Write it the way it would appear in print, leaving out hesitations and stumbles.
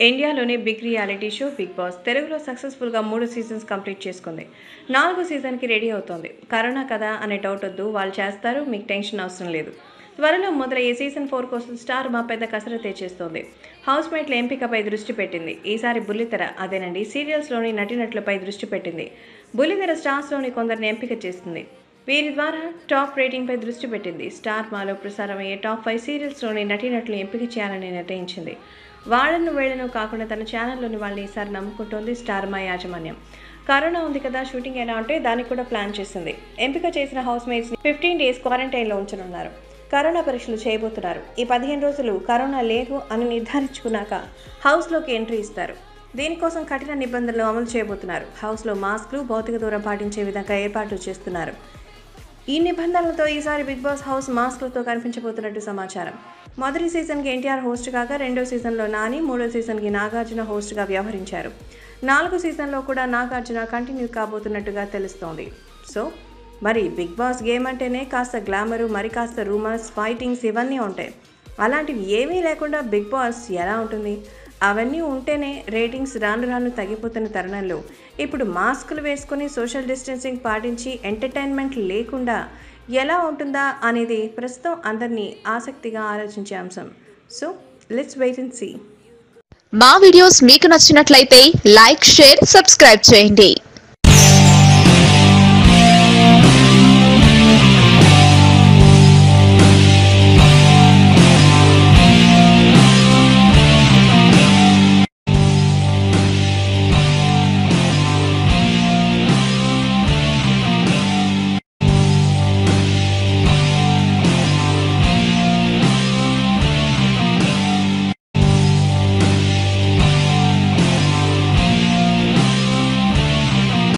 ఇండియాలోని big reality show Bigg Boss తెలుగులో సక్సెస్ఫుల్గా 3 సీజన్స్ కంప్లీట్ చేసుకుంది. 4 సీజన్కి రెడీ అవుతోంది. కరోనా కదా అనే డౌట్ వద్దు, వాళ్ళు చేస్తారు, మీకు టెన్షన్ అవసరం లేదు. త్వరలో మొదలయ్యే సీజన్ 4 కోసం స్టార్ మా పెద్ద కసరత్తే చేస్తోంది. హౌస్ మేట్ల ఎంపికపై దృష్టి పెట్టింది. ఈసారి బుల్లితెర అదేనండి సీరియల్స్లోని నటీనటులపై దృష్టి పెట్టింది. బుల్లితెర స్టార్స్లోని కొందరిని ఎంపిక చేస్తుంది. వీరి ద్వారా టాప్ రేటింగ్పై దృష్టి పెట్టింది. స్టార్ మాలో ప్రసారమయ్యే టాప్ 5 సీరియల్స్లోని నటీనటులను ఎంపిక చేయాలని నిర్ణయించింది. వాళ్ళను వీళ్ళను కాకుండా తన ఛానల్లోని వాళ్ళని ఈసారి నమ్ముకుంటోంది స్టార్ మా యాజమాన్యం. కరోనా ఉంది కదా, షూటింగ్ ఎలా ఉంటే దానికి కూడా ప్లాన్ చేసింది. ఎంపిక చేసిన హౌస్ మేట్స్ని 15 డేస్ క్వారంటైన్లో ఉంచనున్నారు. కరోనా పరీక్షలు చేయబోతున్నారు. ఈ 15 రోజులు కరోనా లేదు అని నిర్ధారించుకున్నాక హౌస్లోకి ఎంట్రీ ఇస్తారు. దీనికోసం కఠిన నిబంధనలు అమలు చేయబోతున్నారు. హౌస్లో మాస్కులు, భౌతిక దూరం పాటించే విధంగా ఏర్పాట్లు చేస్తున్నారు. ఈ నిబంధనలతో ఈసారి బిగ్ బాస్ హౌస్ మాస్కులతో కనిపించబోతున్నట్టు సమాచారం. మొదటి సీజన్కి ఎన్టీఆర్ హోస్ట్ కాగా, రెండో సీజన్లో నాని, మూడో సీజన్కి నాగార్జున హోస్ట్గా వ్యవహరించారు. 4 సీజన్లో కూడా నాగార్జున కంటిన్యూ కాబోతున్నట్టుగా తెలుస్తోంది. సో మరి బిగ్ బాస్ గేమ్ అంటేనే కాస్త గ్లామరు, మరి కాస్త రూమర్స్, ఫైటింగ్స్ ఇవన్నీ ఉంటాయి. అలాంటివి ఏమీ లేకుండా బిగ్ బాస్ ఎలా ఉంటుంది? అవన్నీ ఉంటేనే రేటింగ్స్ రాను రాను తగ్గిపోతున్న తరుణంలో ఇప్పుడు మాస్కులు వేసుకొని సోషల్ డిస్టెన్సింగ్ పాటించి ఎంటర్టైన్మెంట్ లేకుండా ఎలా ఉంటుందా అనేది ప్రస్తుతం అందరినీ ఆసక్తిగా ఆలోచించే అంశం. So let's wait and see. మా వీడియోస్ మీకు నచ్చినట్లయితే లైక్, షేర్, సబ్స్క్రైబ్ చేయండి.